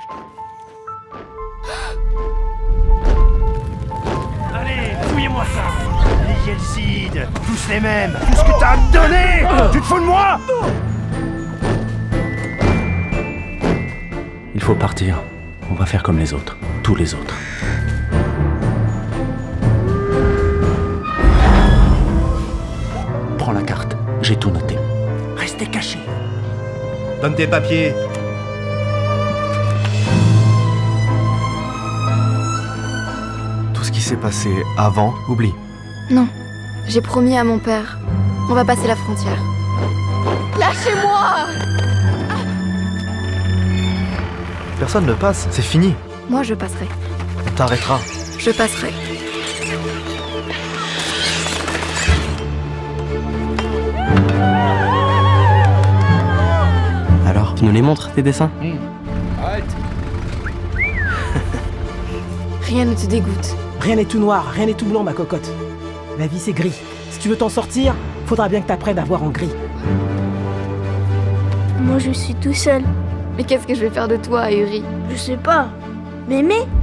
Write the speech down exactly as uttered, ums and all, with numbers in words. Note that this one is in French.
Allez, fouillez-moi ça. Les Yelzides, tous les mêmes. Tout ce que t'as à me donner. Tu te fous de moi? Il faut partir. On va faire comme les autres. Tous les autres. Prends la carte. J'ai tout noté. Restez cachés. Donne tes papiers. Tout ce qui s'est passé avant, oublie. Non, j'ai promis à mon père. On va passer la frontière. Lâchez-moi! Personne ne passe, c'est fini. Moi, je passerai. On t'arrêtera. Je passerai. Alors, tu nous les montres, tes dessins? Rien ne te dégoûte. Rien n'est tout noir, rien n'est tout blanc, ma cocotte. La vie, c'est gris. Si tu veux t'en sortir, faudra bien que t'apprennes à voir en gris. Moi, je suis tout seul. Mais qu'est-ce que je vais faire de toi, Ahuri? Je sais pas. Mémé,